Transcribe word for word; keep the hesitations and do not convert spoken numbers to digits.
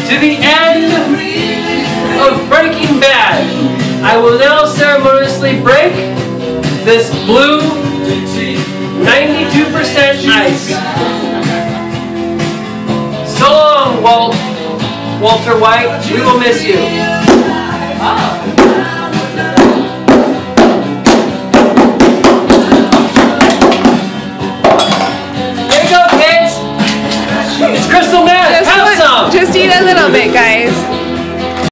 to the end of Breaking Bad. I will now ceremoniously break this blue ninety-two percent ice. So long, Walt, Walter White. We will miss you. Oh.